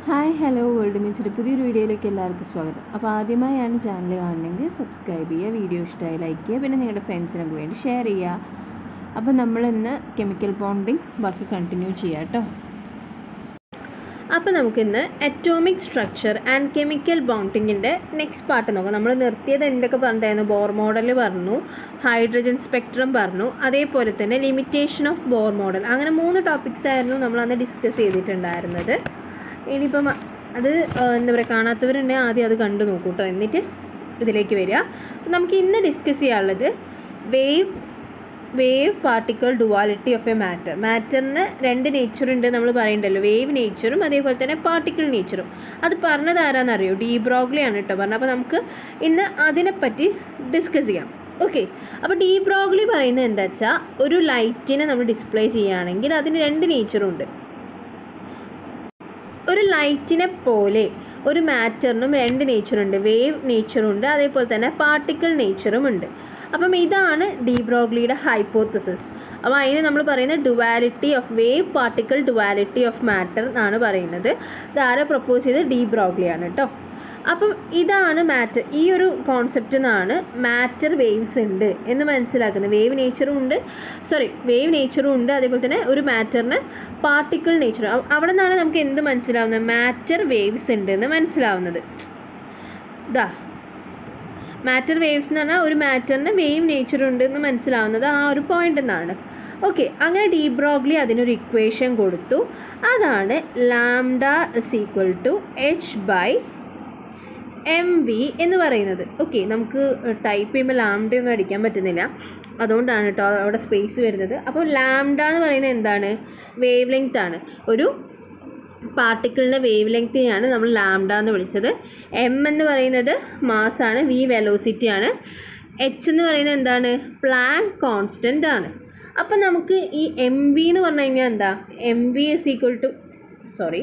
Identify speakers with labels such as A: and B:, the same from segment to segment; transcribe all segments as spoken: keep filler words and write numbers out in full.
A: Hi hello world മീൻസിൻ്റെ പുതിയൊരു വീഡിയോയിലേക്ക് എല്ലാവർക്കും സ്വാഗതം. അപ്പോൾ ആദ്യമായാണ് ചാനൽ കാണണമെങ്കിൽ സബ്സ്ക്രൈബ് ചെയ്യുക, വീഡിയോ ഇഷ്ടമായി ലൈക്ക് ചെയ്യുക, പിന്നെ നിങ്ങളുടെ ഫ്രണ്ട്സിനൊക്കെ വേണ്ടി ഷെയർ ചെയ്യുക. അപ്പോൾ നമ്മളിന്ന് കെമിക്കൽ ബോണ്ടിങ് ബാക്കി കണ്ടിന്യൂ ചെയ്യാം കേട്ടോ. അപ്പോൾ നമുക്കിന്ന് അറ്റോമിക് സ്ട്രക്ചർ ആൻഡ് കെമിക്കൽ ബോണ്ടിങ്ങിൻ്റെ നെക്സ്റ്റ് പാർട്ട് നോക്കാം. നമ്മൾ നിർത്തിയത് എന്തൊക്കെ പറഞ്ഞിട്ടായിരുന്നു? ബോർ മോഡൽ പറഞ്ഞു, ഹൈഡ്രജൻ സ്പെക്ട്രം പറഞ്ഞു, അതേപോലെ തന്നെ ലിമിറ്റേഷൻ ഓഫ് ബോർ മോഡൽ. അങ്ങനെ മൂന്ന് ടോപ്പിക്സ് ആയിരുന്നു നമ്മൾ അന്ന് ഡിസ്കസ് ചെയ്തിട്ടുണ്ടായിരുന്നത്. ഇനിയിപ്പം അത് എന്താ പറയുക, കാണാത്തവരുണ്ടെങ്കിൽ ആദ്യം അത് കണ്ടു നോക്കൂ കേട്ടോ, എന്നിട്ട് ഇതിലേക്ക് വരിക. അപ്പം നമുക്ക് ഇന്ന് ഡിസ്കസ് ചെയ്യാനുള്ളത് wave wave particle duality of a matter. മാറ്ററിന് രണ്ട് നേച്ചറുണ്ട് നമ്മൾ പറയണ്ടല്ലോ, വേവ് നേച്ചറും അതേപോലെ തന്നെ പാർട്ടിക്കിൾ നേച്ചറും. അത് പറഞ്ഞത് ആരാന്നറിയോ? ഡി ബ്രോഗ്ലി ആണ് കേട്ടോ പറഞ്ഞത്. അപ്പോൾ നമുക്ക് ഇന്ന് അതിനെപ്പറ്റി ഡിസ്കസ് ചെയ്യാം. ഓക്കെ, അപ്പോൾ ഡി ബ്രോഗ്ലി പറയുന്നത് എന്താ വെച്ചാൽ, ഒരു ലൈറ്റിനെ നമ്മൾ ഡിസ്പ്ലേ ചെയ്യുകയാണെങ്കിൽ അതിന് രണ്ട് നേച്ചറുണ്ട്. ഒരു ലൈറ്റിനെ പോലെ ഒരു മാറ്ററിനും രണ്ട് നേച്ചറുണ്ട്, വേവ് നേച്ചറുണ്ട് അതേപോലെ തന്നെ പാർട്ടിക്കിൾ നേച്ചറും ഉണ്ട്. അപ്പം ഇതാണ് ഡി ബ്രോഗ്ലിയുടെ ഹൈപ്പോത്തസിസ്. അപ്പോൾ അതിന് നമ്മൾ പറയുന്നത് duality of wave particle duality of matter എന്നാണ് പറയുന്നത്. ഇതാരെ പ്രപ്പോസ് ചെയ്ത്? ഡി ബ്രോഗ്ലിയാണ് കേട്ടോ. അപ്പം ഇതാണ് മാറ്റർ. ഈ ഒരു കോൺസെപ്റ്റ് നിന്നാണ് മാറ്റർ വേവ്സ് ഉണ്ട് എന്ന് മനസ്സിലാക്കുന്നത്. വേവ് നേച്ചറും ഉണ്ട് സോറി വേവ് നേച്ചറും ഉണ്ട് അതേപോലെ തന്നെ ഒരു മാറ്ററിന് പാർട്ടിക്കിൾ നേച്ചറും. അവിടെ നിന്നാണ് നമുക്ക് എന്ത് മനസ്സിലാവുന്നത്? മാറ്റർ വേവ്സ് ഉണ്ട് എന്ന് മനസ്സിലാവുന്നത്. ഇതാ മാറ്റർ വേവ്സ് എന്ന് പറഞ്ഞാൽ ഒരു മാറ്ററിന് വേവ് നേച്ചർ ഉണ്ട് എന്ന് മനസ്സിലാവുന്നത് ആ ഒരു പോയിൻ്റിൽ നിന്നാണ്. ഓക്കെ, അങ്ങനെ ഡി ബ്രോഗ്ലി അതിനൊരു ഇക്വേഷൻ കൊടുത്തു. അതാണ് lambda is equal to h by m v എന്ന് പറയുന്നത്. ഓക്കെ, നമുക്ക് ടൈപ്പ് ചെയ്യുമ്പോൾ ലാംഡ ഒന്നും അടിക്കാൻ പറ്റുന്നില്ല, അതുകൊണ്ടാണ് കേട്ടോ അവിടെ സ്പേസ് വരുന്നത്. അപ്പോൾ ലാംഡ എന്ന് പറയുന്നത് എന്താണ്? വേവ് ലെങ്ത് ആണ്. ഒരു പാർട്ടിക്കിളിൻ്റെ വേവ് ലെങ്ത്തിനെയാണ് നമ്മൾ ലാംഡ എന്ന് വിളിച്ചത്. എം എന്ന് പറയുന്നത് മാസ്സാണ്, വി വെലോസിറ്റി ആണ്. എച്ച് എന്ന് പറയുന്നത് എന്താണ്? പ്ലാങ്ക് കോൺസ്റ്റൻ്റ് ആണ്. അപ്പം നമുക്ക് ഈ എം വി എന്ന് പറഞ്ഞു കഴിഞ്ഞാൽ എന്താ? M v is equal to sorry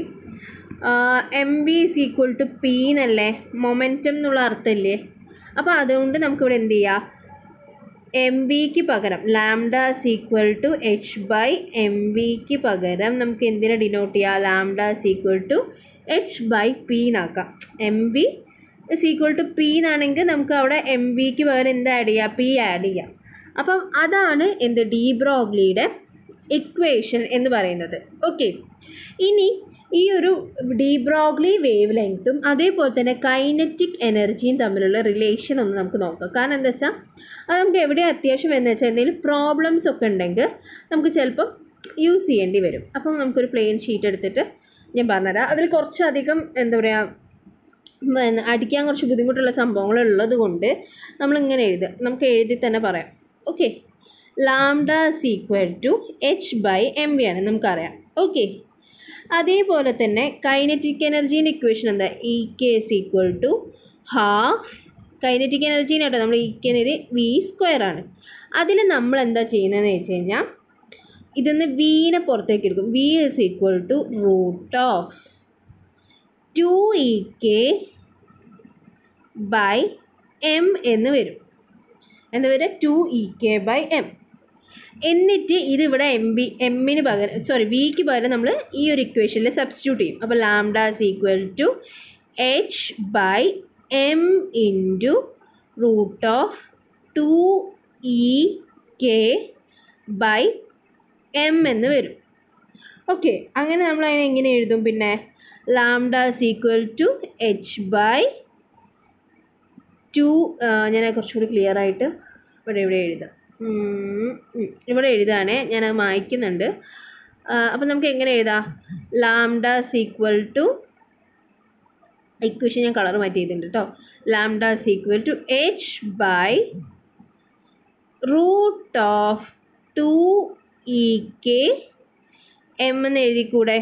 A: m v is equal to p എന്നല്ലേ, മൊമെൻറ്റം എന്നുള്ള അർത്ഥമില്ലേ? അപ്പോൾ അതുകൊണ്ട് നമുക്കിവിടെ എന്ത് ചെയ്യാം? എം വിക്ക് പകരം lambda is equal to h by m വിക്ക് പകരം നമുക്ക് എന്തിനെ ഡിനോട്ട് ചെയ്യാം? Lambda is equal to h by p എന്നാക്കാം. M v is equal to p എന്നാണെങ്കിൽ നമുക്ക് അവിടെ എം വിക്ക് പകരം എന്ത് ആഡ് ചെയ്യാം? പി ആഡ് ചെയ്യാം. അപ്പം അതാണ് എന്ത്? ഡി ബ്രോഗ്ലിയുടെ ഇക്വേഷൻ എന്ന് പറയുന്നത്. ഓക്കെ, ഇനി ഈ ഒരു ഡി ബ്രോഗ്ലി വേവ് ലെങ്ത്തും അതേപോലെ തന്നെ കൈനറ്റിക് എനർജിയും തമ്മിലുള്ള റിലേഷൻ ഒന്ന് നമുക്ക് നോക്കാം. കാരണം എന്താ വെച്ചാൽ അത് നമുക്ക് എവിടെ അത്യാവശ്യം എന്ന് വെച്ചാൽ എന്തെങ്കിലും പ്രോബ്ലംസ് ഒക്കെ ഉണ്ടെങ്കിൽ നമുക്ക് ചിലപ്പം യൂസ് ചെയ്യേണ്ടി വരും. അപ്പം നമുക്കൊരു പ്ലെയിൻ ഷീറ്റ് എടുത്തിട്ട് ഞാൻ പറഞ്ഞുതരാം. അതിൽ കുറച്ചധികം എന്താ പറയുക, അടിക്കാൻ കുറച്ച് ബുദ്ധിമുട്ടുള്ള സംഭവങ്ങളുള്ളത് കൊണ്ട് നമ്മളിങ്ങനെ എഴുതുക. നമുക്ക് എഴുതി തന്നെ പറയാം. Okay, lambda is equal to h by m v ആണ് നമുക്കറിയാം. ഓക്കെ, അതേപോലെ തന്നെ കൈനറ്റിക് എനർജീൻ്റെ ഇക്വേഷൻ എന്താ? E k is equal to half kinetic എനർജീനായിട്ട് നമ്മൾ ഇ കെ എന്നത് വി സ്ക്വയർ ആണ്. അതിൽ നമ്മൾ എന്താ ചെയ്യുന്നതെന്ന് വെച്ച് കഴിഞ്ഞാൽ ഇതിന്ന് വിനെ പുറത്തേക്ക് എടുക്കും. V is equal to root of two e k by m എന്ന് വരും. എന്താ വരിക? Two e k by m. എന്നിട്ട് ഇതിവിടെ എം ബി എമ്മിന് പകരം സോറി വിക്ക് പകരം നമ്മൾ ഈ ഒരു ഇക്വേഷനിൽ സബ്സ്റ്റിറ്റ്യൂട്ട് ചെയ്യും. അപ്പോൾ lambda is equal to h by m into root of two e k by m എന്ന് വരും. ഓക്കെ, അങ്ങനെ നമ്മൾ അതിനെ എങ്ങനെ എഴുതും? പിന്നെ lambda is equal to h by two ഞാൻ കുറച്ചുകൂടി ക്ലിയർ ആയിട്ട് ഇവിടെ ഇവിടെ എഴുതാം. ഇവിടെ എഴുതാണേ, ഞാനത് മായ്ക്കുന്നുണ്ട്. അപ്പം നമുക്ക് എങ്ങനെ എഴുതാം? Lambda is equal to equation ഞാൻ കളർ മാറ്റി ചെയ്തിട്ടുണ്ട് കേട്ടോ. Lambda is equal to h by root of two e k m എന്ന് എഴുതിക്കൂടെ?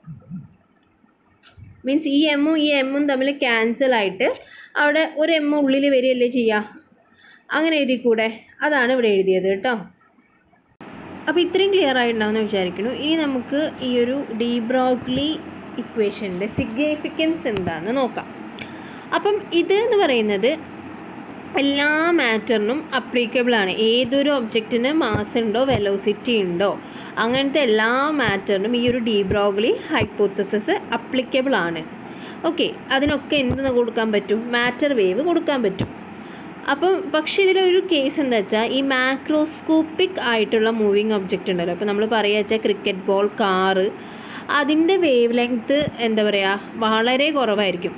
A: മീൻസ് ഈ എമ്മും ഈ എമ്മും തമ്മിൽ ക്യാൻസൽ ആയിട്ട് അവിടെ ഒരു എം ഉള്ളിൽ വരികയല്ലേ ചെയ്യുക? അങ്ങനെ എഴുതിക്കൂടെ? അതാണ് ഇവിടെ എഴുതിയത് കേട്ടോ. അപ്പോൾ ഇത്രയും ക്ലിയർ ആയിട്ടുണ്ടാവുമെന്ന് വിചാരിക്കുന്നു. ഇനി നമുക്ക് ഈ ഒരു ഡി ബ്രോഗ്ലി ഇക്വേഷൻ്റെ സിഗ്നിഫിക്കൻസ് എന്താണെന്ന് നോക്കാം. അപ്പം ഇത് എന്ന് പറയുന്നത് എല്ലാ മാറ്ററിനും അപ്ലിക്കബിളാണ്. ഏതൊരു ഒബ്ജക്റ്റിന് മാസ് ഉണ്ടോ വെലോസിറ്റി ഉണ്ടോ അങ്ങനത്തെ എല്ലാ മാറ്ററിനും ഈ ഒരു ഡി ബ്രോഗ്ലി ഹൈപ്പോത്തസിസ് അപ്ലിക്കബിൾ ആണ്. ഓക്കെ, അതിനൊക്കെ എന്ത് കൊടുക്കാൻ പറ്റും? മാറ്റർ വേവ് കൊടുക്കാൻ പറ്റും. അപ്പം പക്ഷേ ഇതിലൊരു കേസ് എന്താ വെച്ചാൽ ഈ മാക്രോസ്കോപ്പിക് ആയിട്ടുള്ള മൂവിങ് ഒബ്ജക്റ്റ് ഉണ്ടല്ലോ, ഇപ്പോൾ നമ്മൾ പറയുക വെച്ചാൽ ക്രിക്കറ്റ് ബോൾ, കാറ്, അതിൻ്റെ വേവ് ലെങ്ത്ത് എന്താ പറയുക വളരെ കുറവായിരിക്കും,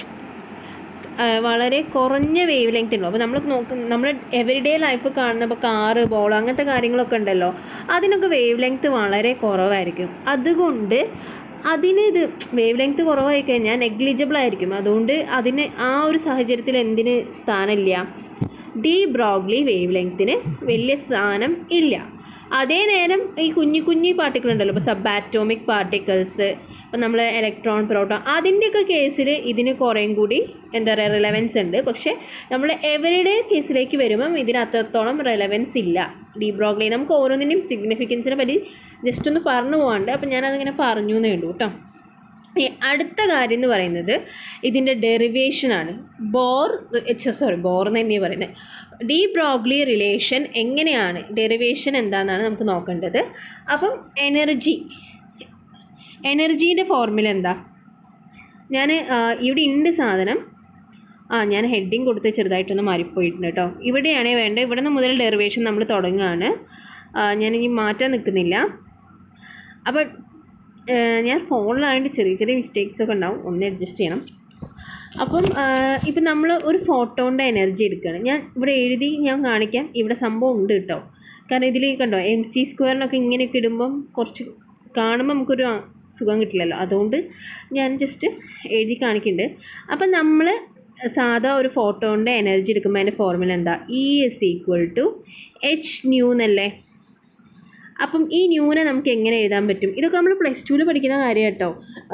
A: വളരെ കുറഞ്ഞ വേവ് ലെങ്ത് ഉണ്ടോ. അപ്പോൾ നമ്മൾ നോക്കും, നമ്മൾ എവരിഡേ ലൈഫ് കാണുന്ന ഇപ്പോൾ കാറ്, ബോൾ അങ്ങനത്തെ കാര്യങ്ങളൊക്കെ ഉണ്ടല്ലോ, അതിനൊക്കെ വേവ് ലെങ്ത്ത് വളരെ കുറവായിരിക്കും. അതുകൊണ്ട് അതിന് ഇത് വേവ് ലെങ്ത്ത് കുറവായി കഴിഞ്ഞാൽ നെഗ്ലിജിബിൾ ആയിരിക്കും. അതുകൊണ്ട് അതിന് ആ ഒരു സാഹചര്യത്തിൽ എന്തിന് സ്ഥാനമില്ല? ഡി ബ്രോഗ്ലി വേവ് ലെങ്ത്തിന് വലിയ സ്ഥാനം ഇല്ല. അതേ നേരം ഈ കുഞ്ഞു കുഞ്ഞു പാർട്ടിക്കിൾ ഉണ്ടല്ലോ, ഇപ്പോൾ സബ് ആറ്റോമിക് പാർട്ടിക്കിൾസ്, ഇപ്പോൾ നമ്മൾ ഇലക്ട്രോൺ, പ്രോട്ടോൺ, അതിൻ്റെയൊക്കെ കേസിൽ ഇതിന് കുറേയും കൂടി എന്താ പറയുക റിലവൻസ് ഉണ്ട്. പക്ഷേ നമ്മൾ എവരിഡേ കേസിലേക്ക് വരുമ്പം ഇതിന് അത്രത്തോളം റിലവൻസ് ഇല്ല ഡി ബ്രോഗ്ലി. നമുക്ക് ഓരോന്നിൻ്റെയും സിഗ്നിഫിക്കൻസിനെ പറ്റി ജസ്റ്റ് ഒന്ന് പറഞ്ഞു പോകാണ്ട്, അപ്പം ഞാനതിങ്ങനെ പറഞ്ഞു എന്നേ ഉള്ളൂ കേട്ടോ. അടുത്ത കാര്യം എന്ന് പറയുന്നത് ഇതിൻ്റെ ഡെറിവേഷനാണ്. ബോർ സോറി ബോർ എന്ന് തന്നെയാണ് പറയുന്നത്. ഡി ബ്രോഗ്ലി റിലേഷൻ എങ്ങനെയാണ്, ഡെറിവേഷൻ എന്താണെന്നാണ് നമുക്ക് നോക്കേണ്ടത്. അപ്പം എനർജി എനർജീൻ്റെ ഫോർമുല എന്താ? ഞാൻ ഇവിടെ ഉണ്ട് സാധനം, ആ ഞാൻ ഹെഡിങ് കൊടുത്ത് ചെറുതായിട്ടൊന്ന് മാറിപ്പോയിട്ടുണ്ട് കേട്ടോ. ഇവിടെയാണേ വേണ്ടത്. ഇവിടെ നിന്ന് മുതൽ ഡെറിവേഷൻ നമ്മൾ തുടങ്ങുകയാണ്. ഞാനിനി മാറ്റാൻ നിൽക്കുന്നില്ല. അപ്പോൾ ഞാൻ ഫോണിലായതുകൊണ്ട് ചെറിയ ചെറിയ മിസ്റ്റേക്സ് ഒക്കെ ഉണ്ടാവും, ഒന്ന് അഡ്ജസ്റ്റ് ചെയ്യണം. അപ്പം ഇപ്പം നമ്മൾ ഒരു ഫോട്ടോൻ്റെ എനർജി എടുക്കുകയാണ്. ഞാൻ ഇവിടെ എഴുതി ഞാൻ കാണിക്കാം, ഇവിടെ സംഭവം ഉണ്ട് കേട്ടോ. കാരണം ഇതിൽ കണ്ടോ എം സി സ്ക്വയറിനൊക്കെ ഇങ്ങനെയൊക്കെ ഇടുമ്പം കുറച്ച് കാണുമ്പോൾ നമുക്കൊരു സുഖം കിട്ടില്ലല്ലോ, അതുകൊണ്ട് ഞാൻ ജസ്റ്റ് എഴുതി കാണിക്കുന്നുണ്ട്. അപ്പം നമ്മൾ സാധാ ഒരു ഫോട്ടോൻ്റെ എനർജി എടുക്കുമ്പോൾ അതിൻ്റെ ഫോർമുല എന്താ? E is equal to h nu എന്നല്ലേ. അപ്പം ഈ ന്യൂനെ നമുക്ക് എങ്ങനെ എഴുതാൻ പറ്റും? ഇതൊക്കെ നമ്മൾ പ്ലസ് ടുവിൽ പഠിക്കുന്ന കാര്യം കേട്ടോ.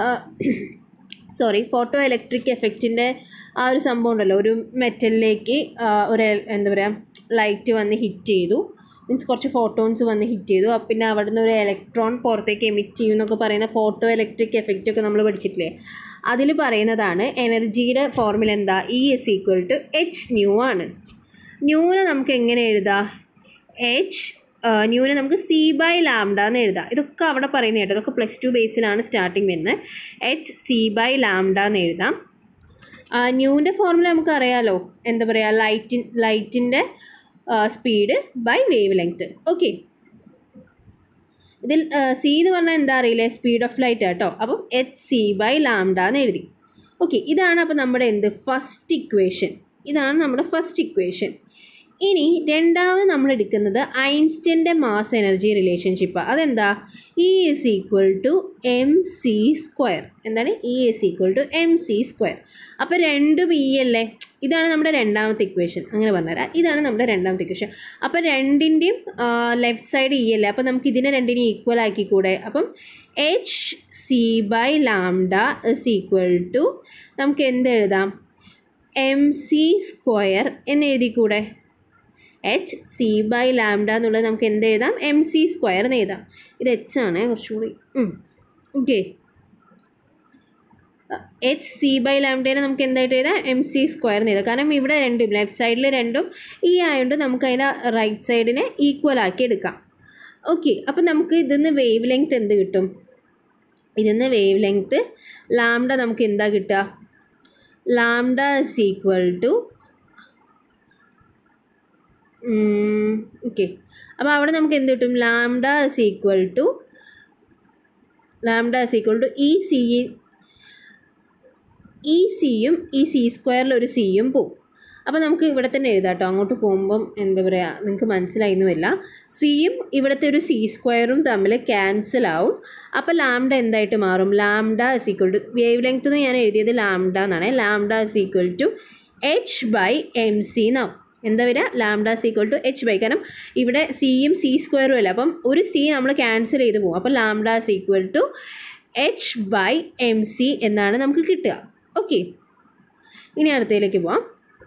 A: സോറി ഫോട്ടോ ഇലക്ട്രിക് എഫക്റ്റിൻ്റെ ആ ഒരു സംഭവം ഉണ്ടല്ലോ, ഒരു മെറ്റലിലേക്ക് ഒരു എന്താ പറയുക ലൈറ്റ് വന്ന് ഹിറ്റ് ചെയ്തു, മീൻസ് കുറച്ച് ഫോട്ടോൺസ് വന്ന് ഹിറ്റ് ചെയ്തു, പിന്നെ അവിടെ നിന്ന് ഒരു ഇലക്ട്രോൺ പുറത്തേക്ക് എമിറ്റ് ചെയ്യും എന്നൊക്കെ പറയുന്ന ഫോട്ടോ ഇലക്ട്രിക് എഫക്റ്റ് ഒക്കെ നമ്മൾ പഠിച്ചിട്ടില്ലേ? അതിൽ പറയുന്നതാണ് എനർജിയുടെ ഫോർമുല എന്താ? E is equal to h nu ആണ്. ന്യൂനെ നമുക്ക് എങ്ങനെ എഴുതാം? എച്ച് ന്യൂനെ നമുക്ക് സി ബൈ ലാംഡ എന്ന് എഴുതാം. ഇതൊക്കെ അവിടെ പറയുന്ന കേട്ടോ, ഇതൊക്കെ പ്ലസ് ടു ബേസിലാണ് സ്റ്റാർട്ടിങ് വരുന്നത്. എച്ച് സി ബൈ ലാംഡ എന്ന് എഴുതാം. ന്യൂവിൻ്റെ ഫോർമുല നമുക്ക് അറിയാമല്ലോ, എന്താ പറയുക ലൈറ്റിൻ ലൈറ്റിൻ്റെ speed by wavelength. Okay, ഇതിൽ സി എന്ന് പറഞ്ഞാൽ എന്താ അറിയില്ലേ? സ്പീഡ് ഓഫ് ലൈറ്റ് കേട്ടോ. അപ്പം എച്ച് സി ബൈ ലാംഡ എന്ന് എഴുതി. ഓക്കെ, ഇതാണ് അപ്പോൾ നമ്മുടെ എന്ത് ഫസ്റ്റ് ഇക്വേഷൻ. ഇതാണ് നമ്മുടെ ഫസ്റ്റ് ഇക്വേഷൻ. ഇനി രണ്ടാമത് നമ്മൾ എടുക്കുന്നത് ഐൻസ്റ്റീൻ്റെ മാസ് എനർജി റിലേഷൻഷിപ്പാണ്. അതെന്താ? E is equal to m c square. എന്താണ്? E is equal to m c square. അപ്പോൾ രണ്ടും ഇ അല്ലേ? ഇതാണ് നമ്മുടെ രണ്ടാമത്തെ ഇക്വേഷൻ. അങ്ങനെ പറഞ്ഞുതരാം, ഇതാണ് നമ്മുടെ രണ്ടാമത്തെ ഇക്വേഷൻ. അപ്പോൾ രണ്ടിൻ്റെയും ലെഫ്റ്റ് സൈഡ് ഇ അല്ലേ, അപ്പോൾ നമുക്ക് ഇതിനെ രണ്ടിനെയും ഈക്വൽ ആക്കിക്കൂടെ? അപ്പം h c by lambda is equal to നമുക്ക് എന്ത് എഴുതാം? എം സി സ്ക്വയർ എന്ന് എഴുതിക്കൂടെ? എച്ച് സി ബൈ ലാംഡ എന്നുള്ളത് നമുക്ക് എന്ത് എഴുതാം? എം സി സ്ക്വയർ എന്ന് എഴുതാം. ഇത് എച്ച് ആണ് കുറച്ചുകൂടി. ഓക്കെ, എച്ച് സി ബൈ ലാംഡേനെ നമുക്ക് എന്തായിട്ട് എഴുതാം? എം സി സ്ക്വയർ എന്ന് എഴുതാം. കാരണം ഇവിടെ രണ്ടും ലെഫ്റ്റ് സൈഡിൽ രണ്ടും ഈ ആയതുകൊണ്ട് നമുക്ക് അതിൻ്റെ റൈറ്റ് സൈഡിനെ ഈക്വൽ ആക്കി എടുക്കാം. ഓക്കെ, അപ്പം നമുക്ക് ഇതിന്ന് വേവ് ലെങ്ത്ത് എന്ത് കിട്ടും? ഇതിന്ന് വേവ് ലെങ്ത്ത് ലാംഡ നമുക്ക് എന്താ കിട്ടുക? Lambda is equal to okay, അപ്പോൾ അവിടെ നമുക്ക് എന്ത് കിട്ടും? Lambda is equal to lambda is equal to ഈ സി ഈ സിയും ഈ സി സ്ക്വയറിൽ ഒരു സിയും പോവും. അപ്പോൾ നമുക്ക് ഇവിടെ തന്നെ എഴുതാം കേട്ടോ. അങ്ങോട്ട് പോകുമ്പം എന്താ പറയുക നിങ്ങൾക്ക് മനസ്സിലായിരുന്നില്ല. സിയും ഇവിടുത്തെ ഒരു സി സ്ക്വയറും തമ്മിൽ ക്യാൻസൽ ആവും. അപ്പോൾ ലാംഡ എന്തായിട്ട് മാറും? Lambda is equal to wavelength എന്ന് ഞാൻ എഴുതിയത് ലാംഡ എന്നാണ്. Lambda is equal to h by m c എന്നാവും. എന്താ വരിക? Lambda is equal to h by, കാരണം ഇവിടെ സിയും സി സ്ക്വയറും അല്ല, അപ്പം ഒരു സി നമ്മൾ ക്യാൻസൽ ചെയ്ത് പോകും. അപ്പോൾ lambda is equal to h by m c എന്നാണ് നമുക്ക് കിട്ടുക. ഓക്കെ, ഇനി അടുത്തതിലേക്ക് പോവാം.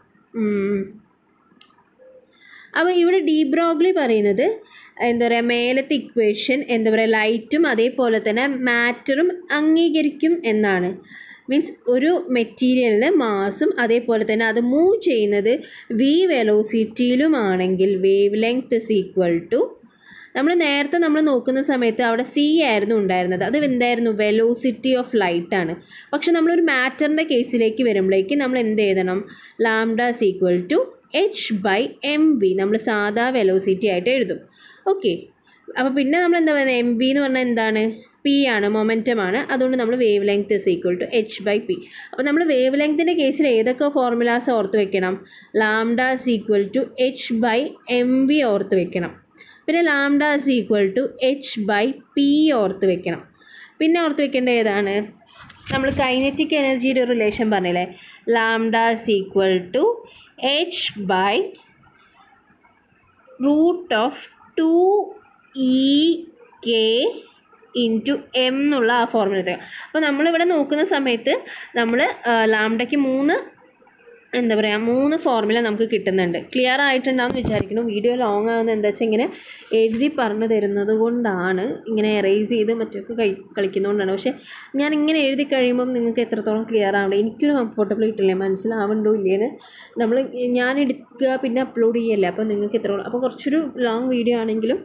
A: അപ്പോൾ ഇവിടെ ഡി ബ്രോഗ്ലി പറയുന്നത് എന്താ പറയുക മേലത്തെ ഇക്വേഷൻ എന്താ പറയുക ലൈറ്റും അതേപോലെ തന്നെ മാറ്ററും അംഗീകരിക്കും എന്നാണ്. മീൻസ് ഒരു മെറ്റീരിയലിന് മാസും അതേപോലെ തന്നെ അത് മൂവ് ചെയ്യുന്നത് വി വെലോസിറ്റിയിലുമാണെങ്കിൽ wavelength is equal to നമ്മൾ നേരത്തെ നമ്മൾ നോക്കുന്ന സമയത്ത് അവിടെ സി ആയിരുന്നു ഉണ്ടായിരുന്നത്. അത് എന്തായിരുന്നു? വെലോസിറ്റി ഓഫ് ലൈറ്റ് ആണ്. പക്ഷെ നമ്മളൊരു മാറ്ററിൻ്റെ കേസിലേക്ക് വരുമ്പോഴേക്ക് നമ്മൾ എന്ത് എഴുതണം? Lambda is equal to h by m v നമ്മൾ സാധാ വെലോസിറ്റി ആയിട്ട് എഴുതും. ഓക്കെ, അപ്പോൾ പിന്നെ നമ്മൾ എന്താ പറയുന്നത്? എം വി എന്ന് പറഞ്ഞാൽ എന്താണ്? പി ആണ്, മൊമെൻറ്റമാണ്. അതുകൊണ്ട് നമ്മൾ wavelength is equal to h by p. അപ്പോൾ നമ്മൾ വേവ് ലെങ്ത്തിൻ്റെ കേസിൽ ഏതൊക്കെ ഫോർമുലാസ് ഓർത്ത് വെക്കണം? Lambda is equal to h by m v ഓർത്ത് വെക്കണം. പിന്നെ lambda is equal to h by p ഓർത്ത് വെക്കണം. പിന്നെ ഓർത്ത് വെക്കേണ്ട ഏതാണ്? നമ്മൾ കൈനറ്റിക് എനർജിയുടെ ഒരു റിലേഷൻ പറഞ്ഞില്ലേ? Lambda is equal to h by root of two e k into m എന്നുള്ള ആ ഫോർമുല എടുക്കുക. അപ്പോൾ നമ്മളിവിടെ നോക്കുന്ന സമയത്ത് നമ്മൾ ലാംഡയ്ക്ക് മൂന്ന് എന്താ പറയുക മൂന്ന് ഫോർമുല നമുക്ക് കിട്ടുന്നുണ്ട്. ക്ലിയർ ആയിട്ടുണ്ടാകുമെന്ന് വിചാരിക്കുന്നു. വീഡിയോ ലോങ് ആകുന്നത് എന്താ വെച്ചാൽ ഇങ്ങനെ എഴുതി പറഞ്ഞു തരുന്നത് കൊണ്ടാണ്, ഇങ്ങനെ എറേസ് ചെയ്ത് മറ്റൊക്കെ കഴി കളിക്കുന്നതുകൊണ്ടാണ്. പക്ഷേ ഞാൻ ഇങ്ങനെ എഴുതി കഴിയുമ്പം നിങ്ങൾക്ക് എത്രത്തോളം ക്ലിയർ ആവണ്ടേ, എനിക്കൊരു കംഫർട്ടബിൾ കിട്ടില്ല, മനസ്സിലാവണ്ടോ ഇല്ലേന്ന്. നമ്മൾ ഞാൻ എടുക്കുക പിന്നെ അപ്ലോഡ് ചെയ്യല്ലേ, അപ്പോൾ നിങ്ങൾക്ക് എത്രത്തോളം, അപ്പോൾ കുറച്ചൊരു ലോങ് വീഡിയോ ആണെങ്കിലും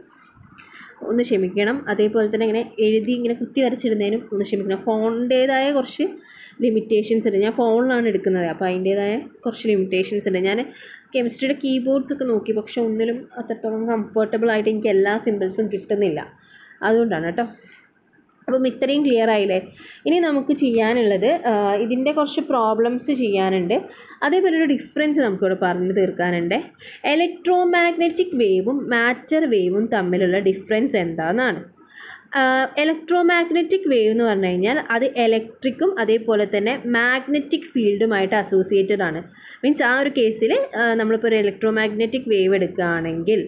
A: ഒന്ന് ക്ഷമിക്കണം. അതേപോലെ തന്നെ ഇങ്ങനെ എഴുതി ഇങ്ങനെ കുത്തി വരച്ചിടുന്നതിനും ഒന്ന് ക്ഷമിക്കണം. ഫോണിൻ്റേതായ കുറച്ച് ലിമിറ്റേഷൻസ് ഉണ്ട്. ഞാൻ ഫോണിലാണ് എടുക്കുന്നത്, അപ്പോൾ അതിൻ്റേതായ കുറച്ച് ലിമിറ്റേഷൻസ് ഉണ്ട്. ഞാൻ കെമിസ്ട്രിയുടെ കീബോർഡ്സ് ഒക്കെ നോക്കി, പക്ഷെ ഒന്നിലും അത്രത്തോളം കംഫർട്ടബിൾ ആയിട്ട് എനിക്ക് എല്ലാ സിമ്പിൾസും കിട്ടുന്നില്ല. അതുകൊണ്ടാണ് കേട്ടോ. അപ്പം ഇത്രയും ക്ലിയർ ആയില്ലേ? ഇനി നമുക്ക് ചെയ്യാനുള്ളത് ഇതിൻ്റെ കുറച്ച് പ്രോബ്ലംസ് ചെയ്യാനുണ്ട്. അതേപോലെ ഒരു ഡിഫറൻസ് നമുക്കിവിടെ പറഞ്ഞു തീർക്കാനുണ്ട്. ഇലക്ട്രോ മാഗ്നറ്റിക് വേവും മാറ്റർ വേവും തമ്മിലുള്ള ഡിഫറൻസ് എന്താണെന്നാണ്. ഇലക്ട്രോ മാഗ്നറ്റിക് വേവ് എന്ന് പറഞ്ഞു കഴിഞ്ഞാൽ അത് ഇലക്ട്രിക്കും അതേപോലെ തന്നെ മാഗ്നറ്റിക് ഫീൽഡുമായിട്ട് അസോസിയേറ്റഡ് ആണ്. മീൻസ് ആ ഒരു കേസിൽ നമ്മളിപ്പോൾ ഒരു ഇലക്ട്രോ മാഗ്നറ്റിക് വേവ് എടുക്കുകയാണെങ്കിൽ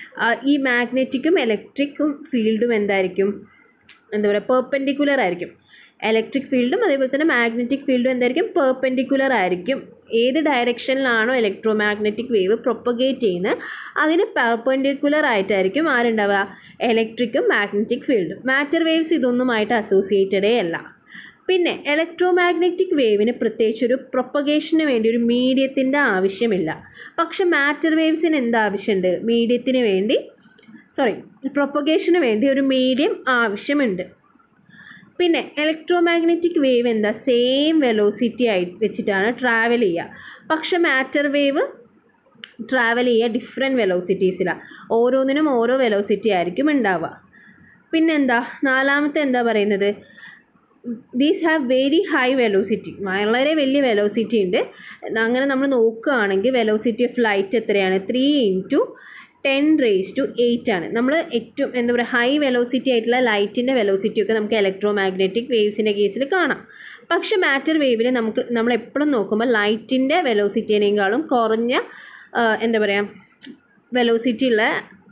A: ഈ മാഗ്നറ്റിക്കും ഇലക്ട്രിക്കും ഫീൽഡും എന്തായിരിക്കും? എന്താ പറയുക, പെർപെൻഡിക്കുലർ ആയിരിക്കും. ഇലക്ട്രിക് ഫീൽഡും അതേപോലെ തന്നെ മാഗ്നറ്റിക് ഫീൽഡും എന്തായിരിക്കും? പെർപെൻഡിക്കുലർ ആയിരിക്കും. ഏത് ഡയറക്ഷനിലാണോ ഇലക്ട്രോ മാഗ്നറ്റിക് വേവ് പ്രൊപ്പഗേറ്റ് ചെയ്യുന്നത് അതിന് പെർപെൻഡിക്കുലർ ആയിട്ടായിരിക്കും ആരുണ്ടാവുക? ഇലക്ട്രിക്കും മാഗ്നറ്റിക് ഫീൽഡും. മാറ്റർ വേവ്സ് ഇതൊന്നുമായിട്ട് അസോസിയേറ്റഡേ അല്ല. പിന്നെ ഇലക്ട്രോ മാഗ്നറ്റിക് വേവിന് പ്രത്യേകിച്ചൊരു പ്രൊപ്പഗേഷന് വേണ്ടി ഒരു മീഡിയത്തിൻ്റെ ആവശ്യമില്ല. പക്ഷെ മാറ്റർ വേവ്സിന് എന്താവശ്യമുണ്ട്? മീഡിയത്തിന് വേണ്ടി സോറി പ്രൊപ്പഗേഷന് വേണ്ടി ഒരു മീഡിയം ആവശ്യമുണ്ട്. പിന്നെ ഇലക്ട്രോ മാഗ്നറ്റിക് വേവ് എന്താ? സെയിം വെലോസിറ്റി ആയി വെച്ചിട്ടാണ് ട്രാവൽ ചെയ്യുക. പക്ഷെ മാറ്റർ വേവ് ട്രാവൽ ചെയ്യുക ഡിഫറെൻറ്റ് വെലോസിറ്റീസിലാണ്. ഓരോന്നിനും ഓരോ വെലോസിറ്റി ആയിരിക്കും ഉണ്ടാവുക. പിന്നെന്താ നാലാമത്തെ എന്താ പറയുന്നത്? These have very high velocity. വളരെ വലിയ വെലോസിറ്റി ഉണ്ട്. അങ്ങനെ നമ്മൾ നോക്കുകയാണെങ്കിൽ വെലോസിറ്റി ഓഫ് ലൈറ്റ് എത്രയാണ്? Three into ten raise to eight ആണ്. നമ്മൾ ഏറ്റവും എന്താ പറയുക ഹൈ വെലോസിറ്റി ആയിട്ടുള്ള ലൈറ്റിൻ്റെ വെലോസിറ്റി ഒക്കെ നമുക്ക് ഇലക്ട്രോ മാഗ്നറ്റിക് വേവ്സിൻ്റെ കേസിൽ കാണാം. പക്ഷെ മാറ്റർ വേവിൽ നമുക്ക് നമ്മൾ എപ്പോഴും നോക്കുമ്പോൾ ലൈറ്റിൻ്റെ വെലോസിറ്റിയേക്കാളും കുറഞ്ഞ എന്താ പറയുക വെലോസിറ്റി ഉള്ള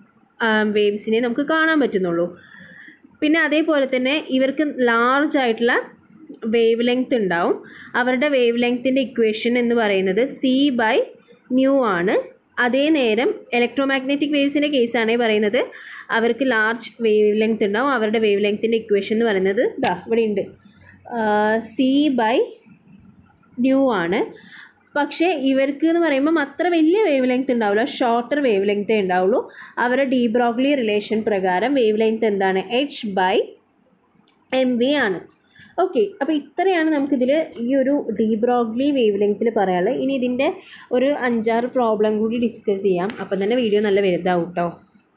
A: വേവ്സിനെ നമുക്ക് കാണാൻ പറ്റുന്നുള്ളൂ. പിന്നെ അതേപോലെ തന്നെ ഇവർക്ക് ലാർജ് ആയിട്ടുള്ള വേവ് ലെങ്ത് ഉണ്ടാവും. അവരുടെ വേവ് ലെങ്ത്തിൻ്റെ ഇക്വേഷൻ എന്ന് പറയുന്നത് സി ബൈ ന്യൂ ആണ്. അതേ നേരം ഇലക്ട്രോ മാഗ്നറ്റിക് വേവ്സിൻ്റെ കേസാണെങ്കിൽ പറയുന്നത് അവർക്ക് ലാർജ് വേവ് ലെങ്ത് ഉണ്ടാവും. അവരുടെ വേവ് ലെങ്ത്തിൻ്റെ ഇക്വേഷൻ എന്ന് പറയുന്നത് ദാ ഇവിടെ ഉണ്ട്, സി ബൈ ന്യൂ ആണ്. പക്ഷേ ഇവർക്ക് എന്ന് പറയുമ്പം അത്ര വലിയ വേവ് ലെങ്ത് ഉണ്ടാവില്ല, ഷോർട്ടർ വേവ് ലെങ്ത്തേ ഉണ്ടാവുള്ളൂ. അവരുടെ ഡി ബ്രോഗ്ലി റിലേഷൻ പ്രകാരം വേവ് ലെങ്ത് എന്താണ്? എച്ച് ബൈ എം വി ആണ്. ഓക്കെ, അപ്പോൾ ഇത്രയാണ് നമുക്കിതിൽ ഈ ഒരു ഡി ബ്രോഗ്ലി വേവ് ലെങ്ത്തിൽ പറയാനുള്ളത്. ഇനി ഇതിൻ്റെ ഒരു അഞ്ചാറ് പ്രോബ്ലം കൂടി ഡിസ്കസ് ചെയ്യാം. അപ്പം തന്നെ വീഡിയോ നല്ല വലുതാവും കേട്ടോ.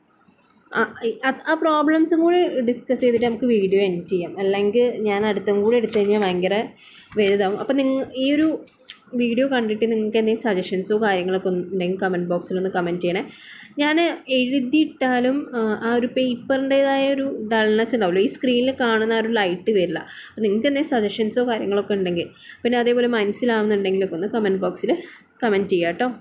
A: ആ പ്രോബ്ലംസും കൂടി ഡിസ്കസ് ചെയ്തിട്ട് നമുക്ക് വീഡിയോ എൻഡ് ചെയ്യാം. അല്ലെങ്കിൽ ഞാൻ അടുത്തും കൂടി എടുത്തു കഴിഞ്ഞാൽ ഭയങ്കര വലുതാവും. അപ്പോൾ നിങ്ങൾ ഈ ഒരു വീഡിയോ കണ്ടിട്ട് നിങ്ങൾക്ക് എന്തെങ്കിലും സജഷൻസോ കാര്യങ്ങളൊക്കെ ഉണ്ടെങ്കിൽ കമൻറ്റ് ബോക്സിലൊന്ന് കമൻറ്റ് ചെയ്യണേ. ഞാൻ എഴുതിയിട്ടാലും ആ ഒരു പേപ്പറിൻ്റേതായ ഒരു ഡൾനെസ് ഉണ്ടാവുമല്ലോ, ഈ സ്ക്രീനിൽ കാണുന്ന ആ ഒരു ലൈറ്റ് വരില്ല. അപ്പോൾ നിങ്ങൾക്ക് എന്തെങ്കിലും സജഷൻസോ കാര്യങ്ങളൊക്കെ ഉണ്ടെങ്കിൽ, പിന്നെ അതേപോലെ മനസ്സിലാവുന്നുണ്ടെങ്കിലൊക്കെ ഒന്ന് കമൻറ്റ് ബോക്സിൽ കമൻറ്റ് ചെയ്യാം കേട്ടോ.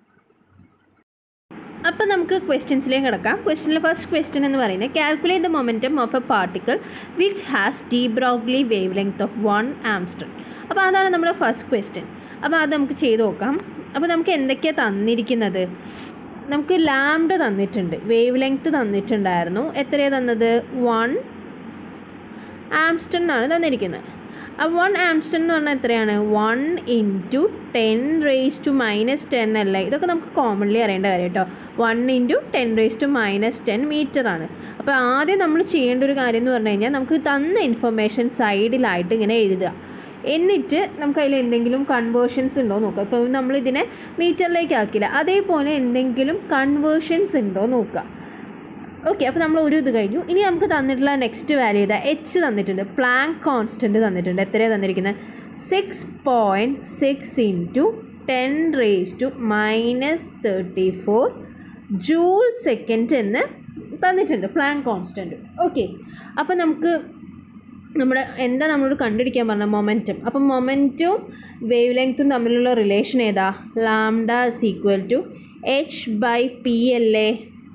A: അപ്പോൾ നമുക്ക് ക്വസ്റ്റ്യൻസിലേക്ക് കിടക്കാം. ക്വസ്റ്റ്യനിലെ ഫസ്റ്റ് ക്വസ്റ്റ്യൻ എന്ന് പറയുന്നത് calculate the momentum of a particle which has de Broglie wave length of one angstrom. അപ്പോൾ അതാണ് നമ്മുടെ ഫസ്റ്റ് ക്വസ്റ്റ്യൻ. അപ്പോൾ അത് നമുക്ക് ചെയ്ത് നോക്കാം. അപ്പോൾ നമുക്ക് എന്തൊക്കെയാണ് തന്നിരിക്കുന്നത്? നമുക്ക് ലാംഡ തന്നിട്ടുണ്ട്, വേവ് ലെങ്ത്ത് തന്നിട്ടുണ്ടായിരുന്നു. എത്രയാണ് തന്നത്? വൺ ആംസ്റ്റർ എന്നാണ് തന്നിരിക്കുന്നത്. അപ്പോൾ വൺ ആംസ്റ്റൺ എന്ന് പറഞ്ഞാൽ എത്രയാണ്? One into ten raise to minus ten അല്ലേ? ഇതൊക്കെ നമുക്ക് കോമൺലി അറിയേണ്ട കാര്യം കേട്ടോ. One into ten raise to minus ten metre ആണ്. അപ്പോൾ ആദ്യം നമ്മൾ ചെയ്യേണ്ട ഒരു കാര്യം എന്ന് പറഞ്ഞു കഴിഞ്ഞാൽ നമുക്ക് തന്ന ഇൻഫർമേഷൻ സൈഡിലായിട്ട് ഇങ്ങനെ എഴുതുക. എന്നിട്ട് നമുക്ക് അതിൽ എന്തെങ്കിലും കൺവേർഷൻസ് ഉണ്ടോ നോക്കുക. ഇപ്പോൾ നമ്മളിതിനെ മീറ്ററിലേക്ക് ആക്കില്ല, അതേപോലെ എന്തെങ്കിലും കൺവേർഷൻസ് ഉണ്ടോ നോക്കുക. ഓക്കെ, അപ്പോൾ നമ്മൾ ഒരു ഇത് കഴിഞ്ഞു. ഇനി നമുക്ക് തന്നിട്ടുള്ള നെക്സ്റ്റ് വാല്യൂ ഇതാ, എച്ച് തന്നിട്ടുണ്ട്, പ്ലാങ്ക് കോൺസ്റ്റൻറ്റ് തന്നിട്ടുണ്ട്. എത്രയാണ് തന്നിരിക്കുന്നത്? Six point six into ten raise to minus thirty four joule second എന്ന് തന്നിട്ടുണ്ട്, പ്ലാങ്ക് കോൺസ്റ്റൻറ്റ്. ഓക്കെ, അപ്പോൾ നമുക്ക് നമ്മുടെ എന്താ നമ്മളോട് കണ്ടുപിടിക്കാൻ പറഞ്ഞ മൊമെൻറ്റം. അപ്പം മൊമെൻറ്റും വേവ് ലെങ്ത്തും തമ്മിലുള്ള റിലേഷൻ ഏതാ? Lambda is equal to h by p അല്ലേ?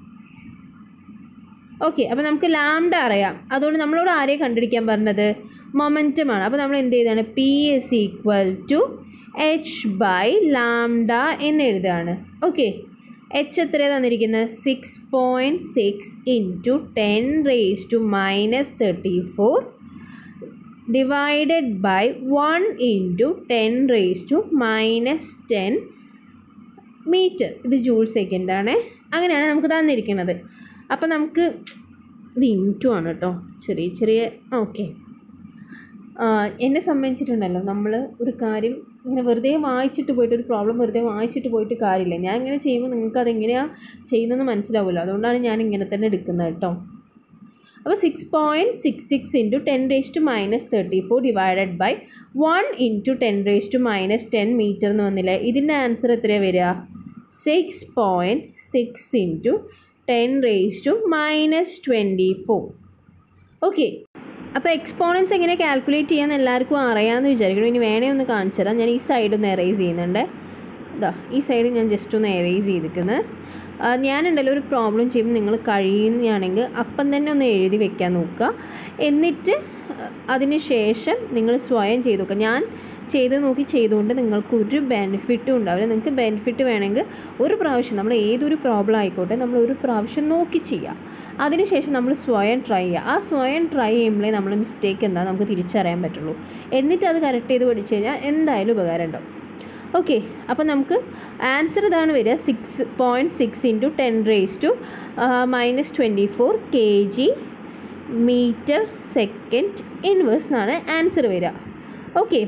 A: ഓക്കെ, അപ്പോൾ നമുക്ക് ലാംഡ അറിയാം, അതുകൊണ്ട് നമ്മളോട് ആരെയെ കണ്ടുപിടിക്കാൻ പറഞ്ഞത്? മൊമെൻറ്റമാണ്. അപ്പോൾ നമ്മൾ എന്ത് ചെയ്താണ്? P is equal to h by lambda എന്ന് എഴുതുകയാണ്. ഓക്കെ, എച്ച് എത്രയാണ് തന്നിരിക്കുന്നത്? Six point six into ten raise to minus thirty four divided by one into ten raise to minus ten metre. ഇത് ജൂൾ സെക്കൻഡാണ്. അങ്ങനെയാണ് നമുക്ക് തന്നിരിക്കുന്നത്. അപ്പോൾ നമുക്ക് ഇത് ഇൻറ്റു ആണ് കേട്ടോ, ചെറിയ ചെറിയ. ഓക്കെ, എന്നെ സംബന്ധിച്ചിട്ടുണ്ടല്ലോ, നമ്മൾ ഒരു കാര്യം ഇങ്ങനെ വെറുതെ വായിച്ചിട്ട് പോയിട്ട് ഒരു പ്രോബ്ലം വെറുതെ വായിച്ചിട്ട് പോയിട്ട് കാര്യമില്ല. ഞാൻ ഇങ്ങനെ ചെയ്യുമ്പോൾ നിങ്ങൾക്ക് അതെങ്ങനെയാണ് ചെയ്യുന്നതെന്ന് മനസ്സിലാവുമല്ലോ, അതുകൊണ്ടാണ് ഞാൻ ഇങ്ങനെ തന്നെ എടുക്കുന്നത് കേട്ടോ. അപ്പോൾ six point six six into ten raise to minus thirty four divided by one into ten raise to minus ten metre എന്ന് വന്നില്ലേ? ഇതിൻ്റെ ആൻസർ എത്രയാണ് വരിക? Six point six into ten raise to minus twenty four. Okay, അപ്പോൾ exponents എങ്ങനെ calculate ചെയ്യാമെന്ന് എല്ലാവർക്കും അറിയാമെന്ന് വിചാരിക്കണം. ഇനി വേണേ ഒന്ന് കാണിച്ചു തരാം. ഞാൻ ഈ സൈഡ് ഒന്ന് എറേസ് ചെയ്യുന്നുണ്ട്. ഇതാ ഈ സൈഡ് ഞാൻ ജസ്റ്റ് ഒന്ന് എറേസ് ചെയ്തിരിക്കുന്നത്. ഞാനുണ്ടല്ലോ ഒരു പ്രോബ്ലം ചെയ്യുമ്പോൾ നിങ്ങൾ കഴിയുകയാണെങ്കിൽ അപ്പം തന്നെ ഒന്ന് എഴുതി വെക്കാൻ നോക്കുക. എന്നിട്ട് അതിന് ശേഷം നിങ്ങൾ സ്വയം ചെയ്ത് നോക്കുക. ഞാൻ ചെയ്ത് നോക്കി ചെയ്തുകൊണ്ട് നിങ്ങൾക്ക് ഒരു ബെനിഫിറ്റും ഉണ്ടാവില്ല. നിങ്ങൾക്ക് ബെനിഫിറ്റ് വേണമെങ്കിൽ ഒരു പ്രാവശ്യം നമ്മൾ ഏതൊരു പ്രോബ്ലം ആയിക്കോട്ടെ നമ്മൾ ഒരു പ്രാവശ്യം നോക്കി ചെയ്യുക. അതിനുശേഷം നമ്മൾ സ്വയം ട്രൈ ചെയ്യുക. ആ സ്വയം ട്രൈ ചെയ്യുമ്പോഴേ നമ്മൾ മിസ്റ്റേക്ക് എന്താ നമുക്ക് തിരിച്ചറിയാൻ പറ്റുള്ളൂ. എന്നിട്ട് അത് കറക്റ്റ് ചെയ്ത് പഠിച്ചു കഴിഞ്ഞാൽ എന്തായാലും ഉപകാരം ഉണ്ടാവും. ഓക്കെ, അപ്പോൾ നമുക്ക് ആൻസർ ഇതാണ് വരിക. Six point six into ten raise to minus twenty four k g metre second inverse എന്നാണ് ആൻസർ വരിക. ഓക്കെ,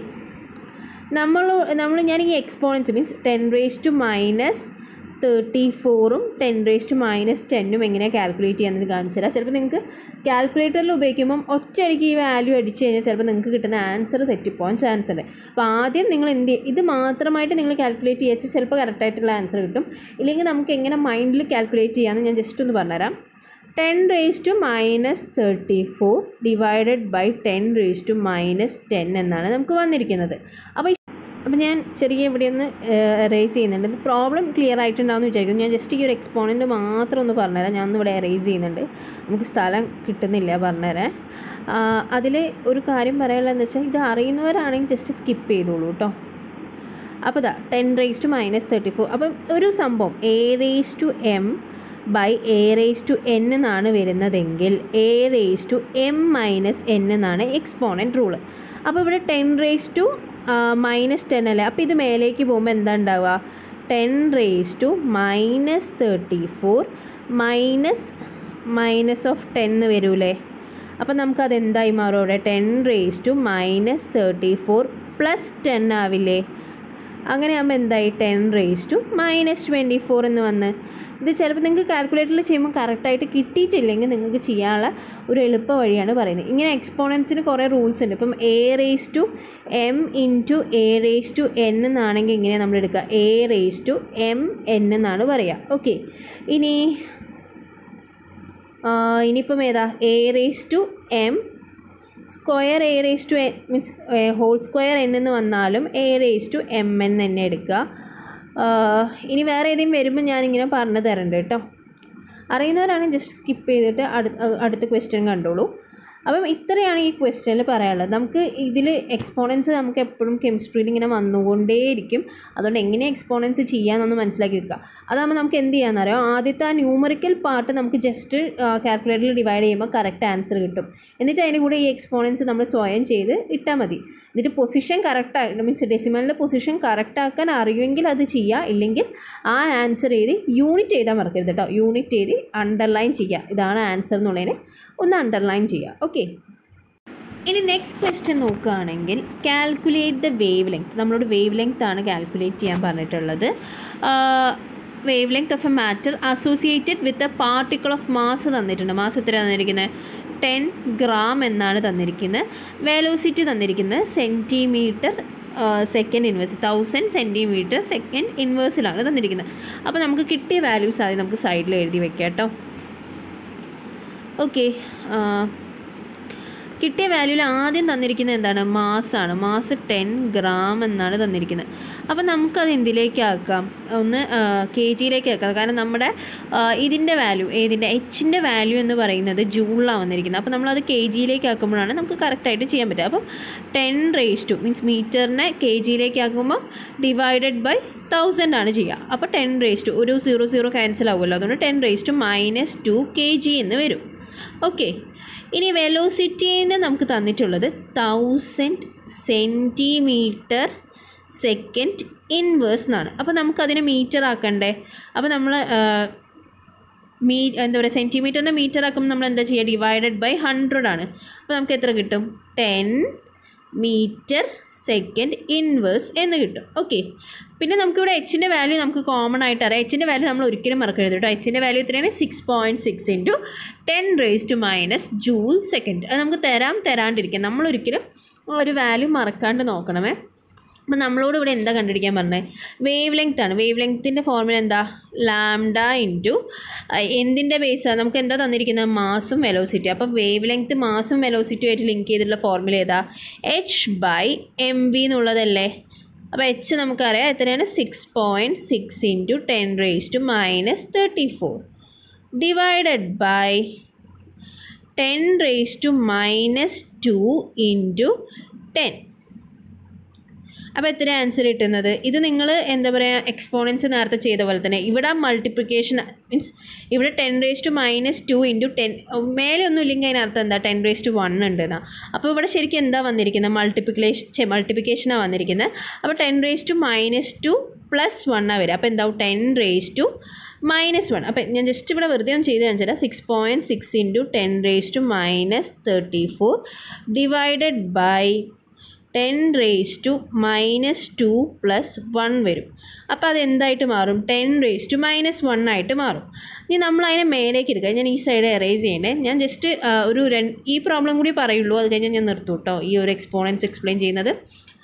A: നമ്മൾ നമ്മൾ ഞാൻ ഈ exponents means ten raise to minus thirty ഫോറും ടെൻ റേസ് ടു മൈനസ് ടെന്നും എങ്ങനെയാണ് കാൽക്കുലേറ്റ് ചെയ്യാമെന്ന് കാണിച്ചു തരാം. ചിലപ്പോൾ നിങ്ങൾക്ക് കാൽക്കുലേറ്ററിൽ ഉപയോഗിക്കുമ്പം ഒറ്റയടിക്ക് ഈ വാല്യൂ അടിച്ച് കഴിഞ്ഞാൽ ചിലപ്പോൾ നിങ്ങൾക്ക് കിട്ടുന്ന ആൻസർ തെറ്റിപ്പോകാൻ ചാൻസ് ഉണ്ട്. അപ്പോൾ ആദ്യം നിങ്ങൾ എന്ത് ഇത് മാത്രമായിട്ട് നിങ്ങൾ കാൽക്കുലേറ്റ് ചെയ്യാച്ചാൽ ചിലപ്പോൾ കറക്റ്റായിട്ടുള്ള ആൻസർ കിട്ടും. ഇല്ലെങ്കിൽ നമുക്ക് എങ്ങനെ മൈൻഡിൽ കാൽക്കുലേറ്റ് ചെയ്യാമെന്ന് ഞാൻ ജസ്റ്റ് ഒന്ന് പറഞ്ഞുതരാം. Ten raise to minus thirty four divided by ten raise to minus ten എന്നാണ് നമുക്ക് വന്നിരിക്കുന്നത്. അപ്പോൾ അപ്പോൾ ഞാൻ ചെറിയ ഇവിടെ ഒന്ന് എറേസ് ചെയ്യുന്നുണ്ട്. ഇത് പ്രോബ്ലം ക്ലിയർ ആയിട്ടുണ്ടാവുമെന്ന് വിചാരിക്കുന്നു. ഞാൻ ജസ്റ്റ് ഈ ഒരു എക്സ്പോണൻറ്റ് മാത്രം ഒന്ന് പറഞ്ഞുതരാം. ഞാൻ ഒന്നിവിടെ എറേസ് ചെയ്യുന്നുണ്ട്, നമുക്ക് സ്ഥലം കിട്ടുന്നില്ല പറഞ്ഞുതരാൻ. അതിൽ ഒരു കാര്യം പറയാനുള്ളതെന്ന് വെച്ചാൽ ഇത് അറിയുന്നവരാണെങ്കിൽ ജസ്റ്റ് സ്കിപ്പ് ചെയ്തോളൂ കേട്ടോ. അപ്പോൾ ഇതാ ten raise to minus thirty four. അപ്പം ഒരു സംഭവം a raise to m by a raise to n എന്നാണ് വരുന്നതെങ്കിൽ a raise to m minus n എന്നാണ് എക്സ്പോണൻറ്റ് റൂള്. അപ്പോൾ ഇവിടെ ten raise to minus ten അല്ലേ? അപ്പോൾ ഇത് മേലേക്ക് പോകുമ്പോൾ എന്താ ഉണ്ടാവുക? Ten raise to minus thirty four minus minus of ten എന്ന് വരൂലേ? അപ്പോൾ നമുക്കത് എന്തായി മാറും? അവിടെ ten raise to minus thirty four plus ten ആവില്ലേ? അങ്ങനെ ആകുമ്പോൾ എന്തായി? Ten raise to minus twenty four എന്ന് വന്ന്. ഇത് ചിലപ്പോൾ നിങ്ങൾക്ക് കാൽക്കുലേറ്ററിൽ ചെയ്യുമ്പോൾ കറക്റ്റായിട്ട് കിട്ടിയിട്ടില്ലെങ്കിൽ നിങ്ങൾക്ക് ചെയ്യാനുള്ള ഒരു എളുപ്പ വഴിയാണ് പറയുന്നത്. ഇങ്ങനെ എക്സ്പോണൻസിന് കുറേ റൂൾസ് ഉണ്ട്. ഇപ്പം a raise to m into a raise to n എന്നാണെങ്കിൽ ഇങ്ങനെ നമ്മൾ എടുക്കുക, a raise to m n എന്നാണ് പറയുക. ഓക്കെ, ഇനി ഇനിയിപ്പം ഏതാ? A raise to m square a raise to n means whole square n എന്ന് വന്നാലും a raise to m n തന്നെ എടുക്കുക. ഇനി വേറെ ഏതെങ്കിലും വരുമ്പോൾ ഞാനിങ്ങനെ പറഞ്ഞു തരണ്ട് കേട്ടോ. അറിയുന്നവരാണെങ്കിൽ ജസ്റ്റ് സ്കിപ്പ് ചെയ്തിട്ട് അടുത്ത അടുത്ത ക്വസ്റ്റ്യൻ കണ്ടോളൂ. അപ്പം ഇത്രയാണ് ഈ ക്വസ്റ്റ്യനിൽ പറയാനുള്ളത്. നമുക്ക് ഇതിൽ എക്സ്പോണൻസ് നമുക്ക് എപ്പോഴും കെമിസ്ട്രിയിൽ ഇങ്ങനെ വന്നുകൊണ്ടേയിരിക്കും. അതുകൊണ്ട് എങ്ങനെ എക്സ്പോണൻസ് ചെയ്യാമെന്നൊന്ന് മനസ്സിലാക്കി വെക്കുക. അതാകുമ്പോൾ നമുക്ക് എന്ത് ചെയ്യാമെന്ന് അറിയാം, ആദ്യത്തെ ആ ന്യൂമറിക്കൽ പാർട്ട് നമുക്ക് ജസ്റ്റ് കാൽക്കുലേറ്ററിൽ ഡിവൈഡ് ചെയ്യുമ്പോൾ കറക്റ്റ് ആൻസർ കിട്ടും. എന്നിട്ട് അതിൻ്റെ കൂടെ ഈ എക്സ്പോണൻസ് നമ്മൾ സ്വയം ചെയ്ത് ഇട്ടാൽ മതി. എന്നിട്ട് പൊസിഷൻ കറക്റ്റ് മീൻസ് ഡെസിമലിൻ്റെ പൊസിഷൻ കറക്റ്റ് ആക്കാൻ അറിയുമെങ്കിൽ അത് ചെയ്യുക, ഇല്ലെങ്കിൽ ആ ആൻസർ എഴുതി യൂണിറ്റ് എഴുതാൻ മറക്കരുത് കേട്ടോ. യൂണിറ്റ് എഴുതി അണ്ടർലൈൻ ചെയ്യുക, ഇതാണ് ആൻസർ എന്നുള്ളതിനെ ഒന്ന് അണ്ടർലൈൻ ചെയ്യുക. ഓക്കെ, ഇനി നെക്സ്റ്റ് ക്വസ്റ്റ്യൻ നോക്കുകയാണെങ്കിൽ കാൽക്കുലേറ്റ് ദ വേവ് ലെങ്ത്. നമ്മളോട് വേവ് ലെങ്ത് ആണ് കാൽക്കുലേറ്റ് ചെയ്യാൻ പറഞ്ഞിട്ടുള്ളത്. Wave length of a matter associated with a particle of mass തന്നിട്ടുണ്ട്. മാസ് എത്ര തന്നിരിക്കുന്നത്? ടെൻ ഗ്രാം എന്നാണ് തന്നിരിക്കുന്നത്. വെലോസിറ്റി തന്നിരിക്കുന്നത് centimetre second inverse, thousand centimetre second ഇൻവേഴ്സിലാണ് തന്നിരിക്കുന്നത്. അപ്പോൾ നമുക്ക് കിട്ടിയ വാല്യൂസ് ആദ്യം നമുക്ക് സൈഡിൽ എഴുതി വെക്കാം കേട്ടോ. ഓക്കെ, കിട്ടിയ വാല്യൂവിൽ ആദ്യം തന്നിരിക്കുന്നത് എന്താണ്? മാസ്സാണ്. മാസ് ടെൻ ഗ്രാം എന്നാണ് തന്നിരിക്കുന്നത്. അപ്പോൾ നമുക്കത് എന്തിലേക്ക് ആക്കാം? ഒന്ന് കെ ജിയിലേക്ക് ആക്കാം. കാരണം നമ്മുടെ ഇതിൻ്റെ വാല്യൂ, ഏതിൻ്റെ എച്ചിൻ്റെ വാല്യൂ എന്ന് പറയുന്നത് ജൂളിലാണ് വന്നിരിക്കുന്നത്. അപ്പോൾ നമ്മളത് കെ ജിയിലേക്ക് ആക്കുമ്പോഴാണ് നമുക്ക് കറക്റ്റായിട്ട് ചെയ്യാൻ പറ്റുക. അപ്പം ടെൻ റേസ് ടു മീൻസ് മീറ്ററിനെ കെ ജിയിലേക്ക് ആക്കുമ്പോൾ ഡിവൈഡഡ് ബൈ തൗസൻഡ് ആണ് ചെയ്യുക. അപ്പോൾ ടെൻ റേസ് ടു ഒരു സീറോ സീറോ ക്യാൻസൽ ആവുമല്ലോ, അതുകൊണ്ട് ten raise to minus two k g എന്ന് വരും. ഓക്കെ, ഇനി വെലോസിറ്റീനെ നമുക്ക് തന്നിട്ടുള്ളത് തൗസൻഡ് സെൻറ്റിമീറ്റർ സെക്കൻഡ് ഇൻവേഴ്സ് എന്നാണ്. അപ്പോൾ നമുക്കതിനെ മീറ്റർ ആക്കണ്ടേ? അപ്പോൾ നമ്മൾ മീ എന്താ പറയുക, സെൻറ്റിമീറ്ററിൻ്റെ മീറ്റർ ആക്കുമ്പോൾ നമ്മൾ എന്താ ചെയ്യുക? ഡിവൈഡഡ് ബൈ ഹൺഡ്രഡ് ആണ്. അപ്പോൾ നമുക്ക് എത്ര കിട്ടും? ടെൻ മീറ്റർ സെക്കൻഡ് ഇൻവേഴ്സ് എന്ന് കിട്ടും. ഓക്കെ, പിന്നെ നമുക്കിവിടെ എച്ചിൻ്റെ വാല്യൂ നമുക്ക് കോമൺ ആയിട്ട് അറിയാം. എച്ചിൻ്റെ വാല്യൂ നമ്മൾ ഒരിക്കലും മറക്കരുത് കേട്ടോ. എച്ചിൻ്റെ വാല്യൂ എത്രയാണ്? Six point six into ten raise to minus joule second. അത് നമുക്ക് തരാം തരാണ്ടിരിക്കാം, നമ്മളൊരിക്കലും ഒരു വാല്യൂ മറക്കാണ്ട് നോക്കണമേ. അപ്പോൾ നമ്മളോട് ഇവിടെ എന്താ കണ്ടുപിടിക്കാൻ പറഞ്ഞത്? വേവ് ലെങ്ത് ആണ്. വേവ് ലെങ്ത്തിൻ്റെ ഫോർമുല എന്താ? ലാംഡ ഇൻറ്റു എന്തിൻ്റെ ബേസാണ്? നമുക്ക് എന്താ തന്നിരിക്കുന്നത്? മാസും വെലോസിറ്റി. അപ്പോൾ വേവ് ലെങ്ത്ത് മാസും വെലോസിറ്റിയും ആയിട്ട് ലിങ്ക് ചെയ്തിട്ടുള്ള ഫോർമുല ഏതാ? എച്ച് ബൈ എം വി എന്നുള്ളതല്ലേ. അപ്പോൾ എച്ച് നമുക്കറിയാം എത്രയാണ്? Six point six into ten raise to minus thirty four divided by ten raise to minus two into ten. അപ്പോൾ എത്ര ആൻസർ കിട്ടുന്നത്? ഇത് നിങ്ങൾ എന്താ പറയുക, എക്സ്പോണൻസ് നേരത്തെ ചെയ്ത പോലെ തന്നെ ഇവിടെ മൾട്ടിപ്ലിക്കേഷൻ മീൻസ് ഇവിടെ ten raise to minus two into ten, മേലെ ഒന്നും ഇല്ലെങ്കിൽ അതിനർത്ഥം എന്താ? ടെൻ റേസ് ടു വൺ ഉണ്ട് എന്നാ. അപ്പോൾ ഇവിടെ ശരിക്കും എന്താ വന്നിരിക്കുന്നത്? മൾട്ടിപ്ലിക്കേഷൻ ചെ മൾട്ടിപ്ലിക്കേഷനാണ് വന്നിരിക്കുന്നത്. അപ്പോൾ ten raise to minus two plus വണ്ണാണ് വരിക. അപ്പോൾ എന്താവും? Ten raise to minus one. അപ്പോൾ ഞാൻ ജസ്റ്റ് ഇവിടെ വെറുതെ ഒന്ന് ചെയ്ത് കാണിച്ചാൽ six point six into ten raise to minus thirty four divided by ten raise to minus two plus one വരും. അപ്പോൾ അതെന്തായിട്ട് മാറും? Ten raise to minus one ആയിട്ട് മാറും. ഇനി നമ്മൾ അതിനെ മേലേക്ക് എടുക്കുക. ഞാൻ ഈ സൈഡ് എറേസ് ചെയ്യണേ. ഞാൻ ജസ്റ്റ് ഒരു രണ്ട് ഈ പ്രോബ്ലം കൂടി പറയുള്ളൂ, അത് കഴിഞ്ഞാൽ ഞാൻ നിർത്തും കേട്ടോ ഈ ഒരു എക്സ്പോണൻസ് എക്സ്പ്ലെയിൻ ചെയ്യുന്നത്.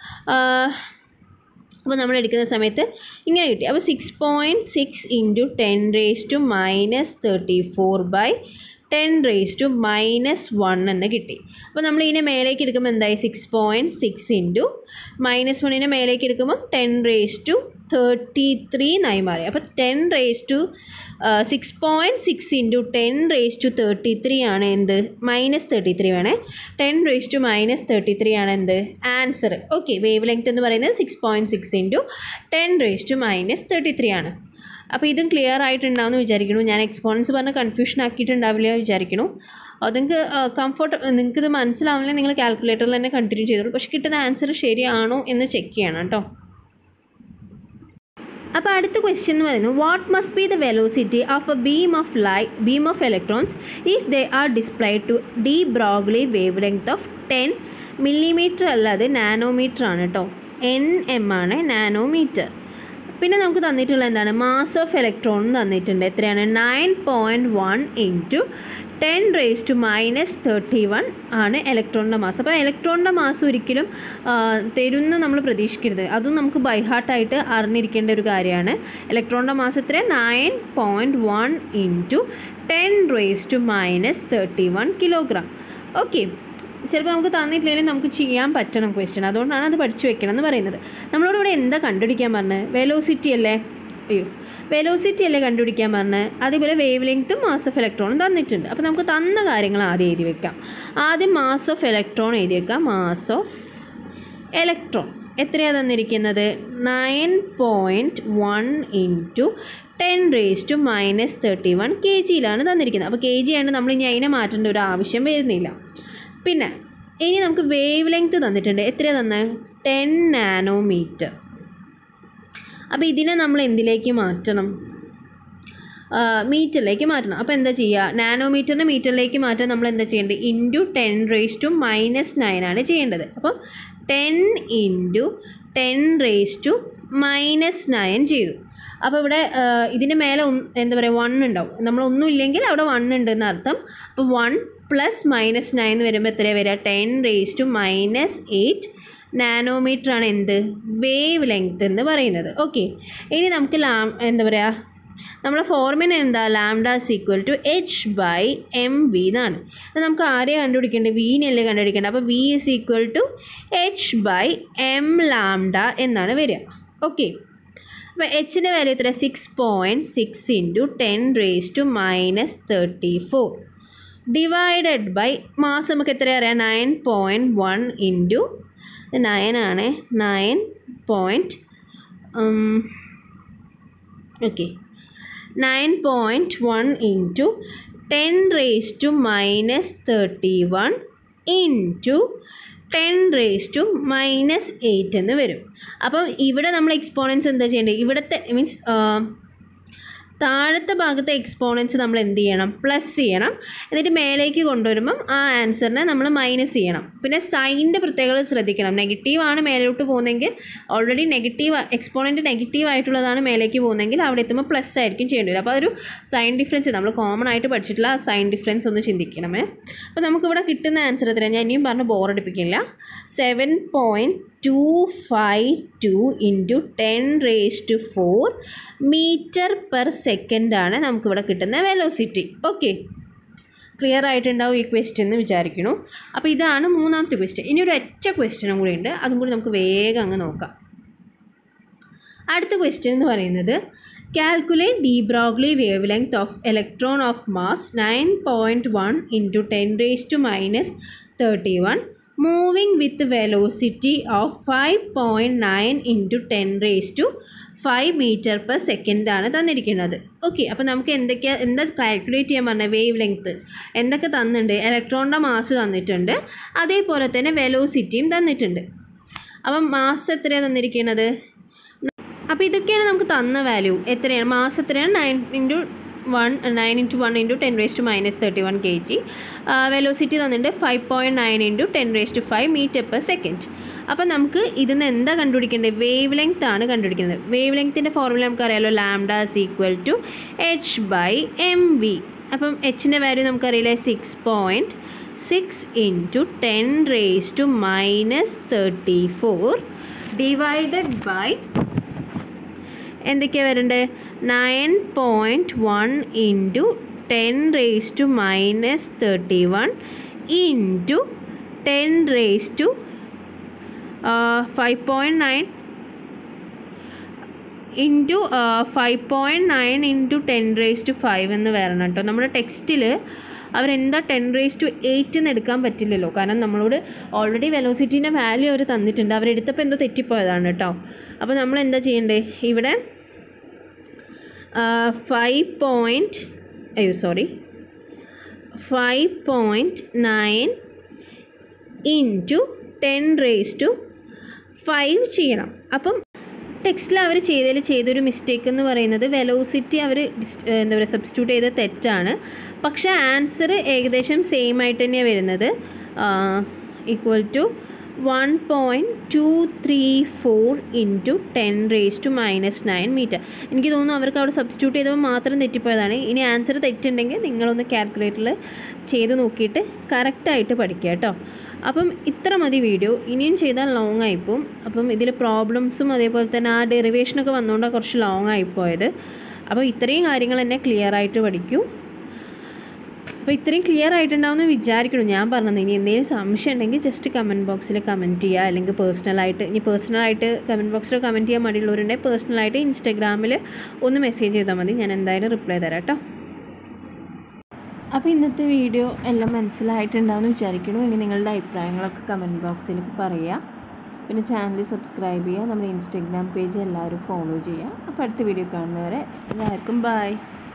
A: അപ്പോൾ നമ്മൾ എടുക്കുന്ന സമയത്ത് ഇങ്ങനെ കിട്ടി. അപ്പോൾ six point six into ten raise to minus thirty four by ten raise to minus one എന്ന് കിട്ടി. അപ്പോൾ നമ്മൾ ഇതിനെ മേലേക്ക് എടുക്കുമ്പോൾ എന്തായി? Six point six into minus വണ്ണിനെ മേലേക്ക് എടുക്കുമ്പോൾ ten raise to thirty three എന്നായി മാറി. അപ്പോൾ ten raise to six point six into ten raise to thirty three ആണ് എന്ത്? മൈനസ് തേർട്ടി ത്രീ വേണേ. Ten raise to minus thirty three ആണ് എന്ത്? ആൻസർ. ഓക്കെ, വേവ് ലെങ്ത് എന്ന് പറയുന്നത് six point six into ten raise to minus thirty three ആണ്. അപ്പോൾ ഇതും ക്ലിയർ ആയിട്ടുണ്ടാവുമെന്ന് വിചാരിക്കുന്നു. ഞാൻ എക്സ്പോണൻസ് പറഞ്ഞ് കൺഫ്യൂഷൻ ആക്കിയിട്ടുണ്ടാവില്ല വിചാരിക്കുന്നു. നിങ്ങൾക്ക് കംഫർട്ട് നിങ്ങൾക്കിത് മനസ്സിലാവില്ല, നിങ്ങൾ കാൽക്കുലേറ്ററിൽ തന്നെ കണ്ടിന്യൂ ചെയ്തോളൂ. പക്ഷേ കിട്ടുന്ന ആൻസർ ശരിയാണോ എന്ന് ചെക്ക് ചെയ്യണം കേട്ടോ. അപ്പോൾ അടുത്ത ക്വസ്റ്റ്യൻ എന്ന് പറയുന്നത് what must be the velocity of a beam of light beam of electrons if they are displayed to de Broglie wave length of ten millimetre അല്ല, അത് നാനോമീറ്റർ ആണ് കേട്ടോ. എൻ എം ആണ് നാനോമീറ്റർ. പിന്നെ നമുക്ക് തന്നിട്ടുള്ള എന്താണ്? മാസ് ഓഫ് ഇലക്ട്രോൺ തന്നിട്ടുണ്ട്. എത്രയാണ്? Nine point one into ten raise to minus thirty one ആണ് ഇലക്ട്രോണിൻ്റെ മാസ്. അപ്പോൾ ഇലക്ട്രോണിൻ്റെ മാസ് ഒരിക്കലും തരുമെന്ന് നമ്മൾ പ്രതീക്ഷിക്കരുത്. അതും നമുക്ക് ബൈ ഹാർട്ടായിട്ട് അറിഞ്ഞിരിക്കേണ്ട ഒരു കാര്യമാണ്. ഇലക്ട്രോണിൻ്റെ മാസ് എത്ര? Nine point one into ten raise to minus thirty one kilogram. Okay, ചിലപ്പോൾ നമുക്ക് തന്നിട്ടില്ലെങ്കിലും നമുക്ക് ചെയ്യാൻ പറ്റണം ക്വസ്റ്റ്യൻ, അതുകൊണ്ടാണ് അത് പഠിച്ചു വെക്കണം എന്ന് പറയുന്നത്. നമ്മളോട് ഇവിടെ എന്താ കണ്ടുപിടിക്കാൻ പറഞ്ഞത്? വെലോസിറ്റി അല്ലേ. അയ്യോ വെലോസിറ്റി അല്ലേ കണ്ടുപിടിക്കാൻ പറഞ്ഞത്, അതേപോലെ വേവ് ലെങ്ത്തും മാസ് ഓഫ് ഇലക്ട്രോണും തന്നിട്ടുണ്ട്. അപ്പോൾ നമുക്ക് തന്ന കാര്യങ്ങൾ ആദ്യം എഴുതി വെക്കാം. ആദ്യം മാസ് ഓഫ് ഇലക്ട്രോൺ എഴുതി വെക്കാം. മാസ് ഓഫ് ഇലക്ട്രോൺ എത്രയാണ് തന്നിരിക്കുന്നത്? Nine point one into ten raise to minus thirty one k ജിയിലാണ് തന്നിരിക്കുന്നത്. അപ്പോൾ കെ ജി ആണ്, നമ്മൾ ഇനി അതിനെ മാറ്റേണ്ട ഒരു ആവശ്യം വരുന്നില്ല. പിന്നെ ഇനി നമുക്ക് വേവ് ലെങ്ത്ത് തന്നിട്ടുണ്ട്. എത്രയാണ് തന്നത്? Ten nanometre. അപ്പോൾ ഇതിനെ നമ്മൾ എന്തിലേക്ക് മാറ്റണം? മീറ്ററിലേക്ക് മാറ്റണം. അപ്പോൾ എന്താ ചെയ്യുക? നാനോമീറ്ററിനെ മീറ്ററിലേക്ക് മാറ്റാൻ നമ്മൾ എന്താ ചെയ്യേണ്ടത്? Into ten raise to minus nine ആണ് ചെയ്യേണ്ടത്. അപ്പോൾ ten into ten raise to minus nine ചെയ്തു. അപ്പോൾ ഇവിടെ ഇതിന് മേലെ എന്താ പറയുക വൺ ഉണ്ടാവും. നമ്മളൊന്നും ഇല്ലെങ്കിൽ അവിടെ വൺ ഉണ്ടെന്ന് അർത്ഥം. അപ്പോൾ വൺ പ്ലസ് മൈനസ് നയൻ എന്ന് വരുമ്പോൾ എത്രയാണ് വരിക? Ten raise to minus eight nanometre ആണ് എന്ത്? വേവ് ലെങ്ത് എന്ന് പറയുന്നത്. ഓക്കെ, ഇനി നമുക്ക് ലാ എന്താ പറയുക നമ്മുടെ ഫോർമുല എന്താ? Lambda is equal to h by m v എന്നാണ്. അത് നമുക്ക് ആരെയാണ് കണ്ടുപിടിക്കേണ്ടത്? വീനല്ലേ കണ്ടുപിടിക്കേണ്ടത്. അപ്പോൾ v is equal to h by m lambda എന്നാണ് വരിക. ഓക്കെ, അപ്പോൾ എച്ചിൻ്റെ വാല്യൂ എത്ര? Six point six into ten raise to minus thirty four divided by mass നമുക്ക് എത്ര അറിയാം? Nine point one into nine ആണ്. Nine point okay nine point one into ten raise to minus thirty one into ten raise to minus eight എന്ന് വരും. അപ്പം ഇവിടെ നമ്മൾ exponents എന്താ ചെയ്യേണ്ടത്? ഇവിടുത്തെ മീൻസ് താഴത്തെ ഭാഗത്തെ എക്സ്പോണൻസ് നമ്മൾ എന്ത് ചെയ്യണം? പ്ലസ് ചെയ്യണം. എന്നിട്ട് മേലേക്ക് കൊണ്ടുവരുമ്പം ആ ആൻസറിനെ നമ്മൾ മൈനസ് ചെയ്യണം. പിന്നെ സൈനിൻ്റെ പ്രത്യേകത ശ്രദ്ധിക്കണം. നെഗറ്റീവാണ് മേലോട്ട് പോകുന്നതെങ്കിൽ, ഓൾറെഡി നെഗറ്റീവ് എക്സ്പോണൻറ്റ് നെഗറ്റീവ് ആയിട്ടുള്ളതാണ് മേലേക്ക് പോകുന്നതെങ്കിൽ അവിടെ എത്തുമ്പോൾ പ്ലസ് ആയിരിക്കും ചെയ്യേണ്ടി വരും. അപ്പോൾ അതൊരു സൈൻ ഡിഫറൻസ് നമ്മൾ കോമൺ ആയിട്ട് പഠിച്ചിട്ടുള്ള ആ സൈൻ ഡിഫറൻസ് ഒന്ന് ചിന്തിക്കണമേ. അപ്പോൾ നമുക്കിവിടെ കിട്ടുന്ന ആൻസർ എത്രയാണ്? ഞാൻ ഇനിയും പറഞ്ഞ് ബോറടിപ്പിക്കില്ല. Seven point two five two into ten raise to four metre per സെക്കൻഡാണ് നമുക്കിവിടെ കിട്ടുന്ന വെലോസിറ്റി. ഓക്കെ, ക്ലിയർ ആയിട്ടുണ്ടാവും ഈ ക്വസ്റ്റ്യൻ എന്ന് വിചാരിക്കുന്നു. അപ്പോൾ ഇതാണ് മൂന്നാമത്തെ ക്വസ്റ്റ്യൻ. ഇനി ഒരു ഒറ്റ ക്വസ്റ്റ്യനും കൂടി ഉണ്ട്, അതും കൂടി നമുക്ക് വേഗം അങ്ങ് നോക്കാം. അടുത്ത ക്വസ്റ്റ്യൻ എന്ന് പറയുന്നത് calculate de Broglie wave length of electron of mass nine point one into ten raise to minus thirty one moving with velocity of five point nine into ten raise to five metre per second ആണ് തന്നിരിക്കുന്നത്. Okay, അപ്പോൾ നമുക്ക് എന്തൊക്കെയാണ് എന്താ calculate ചെയ്യാൻ പറഞ്ഞത്? Wave length എന്തൊക്കെ തന്നിട്ടുണ്ട്? ഇലക്ട്രോണിൻ്റെ മാസ് തന്നിട്ടുണ്ട്, അതേപോലെ തന്നെ വെലോസിറ്റിയും തന്നിട്ടുണ്ട്. അപ്പം മാസ് എത്രയാണ് തന്നിരിക്കുന്നത്? അപ്പോൾ ഇതൊക്കെയാണ് നമുക്ക് തന്ന വാല്യൂ. എത്രയാണ് മാസ്? എത്രയാണ്? Nine into one nine into one into ten raise to minus thirty one k g. Velocity തന്നിട്ടുണ്ട് five point nine into ten raise to five metre per second. അപ്പം നമുക്ക് ഇതിന്ന് എന്താ കണ്ടുപിടിക്കേണ്ടത്? വേവ് ലെങ്ത് ആണ് കണ്ടുപിടിക്കുന്നത്. വേവ് ലെങ്ത്തിൻ്റെ ഫോർമുല നമുക്കറിയാലോ, lambda is equal to h by m v. അപ്പം എച്ചിൻ്റെ വാല്യൂ നമുക്കറിയില്ലേ? Six point six into ten raise to minus thirty four divided by എന്തൊക്കെയാണ് വരേണ്ടത്? Nine point one into ten raise to minus thirty one into ten raise to five point nine into five point nine into ten raise to five എന്ന് വരണം കേട്ടോ. നമ്മുടെ ടെക്സ്റ്റിൽ അവരെന്താ ten raise to eight എന്ന് എടുക്കാൻ പറ്റില്ലല്ലോ, കാരണം നമ്മളോട് ഓൾറെഡി വെലോസിറ്റീൻ്റെ വാല്യൂ അവർ തന്നിട്ടുണ്ട്. അവരെടുത്തപ്പോൾ എന്തോ തെറ്റിപ്പോയതാണ് കേട്ടോ. അപ്പോൾ നമ്മൾ എന്താ ചെയ്യേണ്ടത്? ഇവിടെ ഫൈവ് പോയിൻറ്റ് അയ്യോ sorry five point nine into ten raise to five ചെയ്യണം. അപ്പം ടെക്സ്റ്റിൽ അവർ ചെയ്തതിൽ ചെയ്തൊരു മിസ്റ്റേക്ക് എന്ന് പറയുന്നത് വെലോസിറ്റി അവർ എന്താ പറയുക സബ്സ്റ്റിറ്റ്യൂട്ട് ചെയ്ത തെറ്റാണ്. പക്ഷേ ആൻസർ ഏകദേശം സെയിം ആയിട്ട് തന്നെയാണ് വരുന്നത്. Equal to one point two three four into ten raise to minus nine metre. എനിക്ക് തോന്നുന്നു അവർക്ക് അവിടെ സബ്സ്റ്റിറ്റ്യൂട്ട് ചെയ്തപ്പോൾ മാത്രം തെറ്റിപ്പോയതാണ്. ഇനി ആൻസർ തെറ്റുണ്ടെങ്കിൽ നിങ്ങളൊന്ന് കാൽക്കുലേറ്ററിൽ ചെയ്ത് നോക്കിയിട്ട് കറക്റ്റായിട്ട് പഠിക്കുക കേട്ടോ. അപ്പം ഇത്ര മതി വീഡിയോ. ഇനിയും ചെയ്താൽ ലോങ് ആയിപ്പോവും. അപ്പം ഇതിൽ പ്രോബ്ലംസും അതേപോലെ തന്നെ ആ ഡെറിവേഷനൊക്കെ വന്നുകൊണ്ടാണ് കുറച്ച് ലോങ് ആയിപ്പോയത്. അപ്പോൾ ഇത്രയും കാര്യങ്ങൾ തന്നെ ക്ലിയർ ആയിട്ട് പഠിക്കൂ. അപ്പോൾ ഇത്രയും ക്ലിയർ ആയിട്ടുണ്ടാവുമെന്ന് വിചാരിക്കണം ഞാൻ പറഞ്ഞത്. ഇനി എന്തെങ്കിലും സംശയം ഉണ്ടെങ്കിൽ ജസ്റ്റ് കമൻറ്റ് ബോക്സിൽ കമൻറ്റ് ചെയ്യുക, അല്ലെങ്കിൽ പേഴ്സണലായിട്ട് ഇനി പേഴ്സണലായിട്ട് കമൻറ്റ് ബോക്സിൽ കമൻറ്റ് ചെയ്യാൻ മടിയുള്ളവരുണ്ടെങ്കിൽ പേഴ്സണലായിട്ട് ഇൻസ്റ്റാഗ്രാമിൽ ഒന്ന് മെസ്സേജ് ചെയ്താൽ മതി, ഞാൻ എന്തായാലും റിപ്ലൈ തരാം കേട്ടോ. അപ്പോൾ ഇന്നത്തെ വീഡിയോ എല്ലാം മനസ്സിലായിട്ടുണ്ടാവുമെന്ന് വിചാരിക്കുന്നു. ഇനി നിങ്ങളുടെ അഭിപ്രായങ്ങളൊക്കെ കമൻറ്റ് ബോക്സിൽ പറയുക. പിന്നെ ചാനൽ സബ്സ്ക്രൈബ് ചെയ്യുക, നമ്മുടെ ഇൻസ്റ്റാഗ്രാം പേജ് എല്ലാവരും ഫോളോ ചെയ്യുക. അപ്പോൾ അടുത്ത വീഡിയോ കാണുന്നവരെ എല്ലാവർക്കും ബൈ.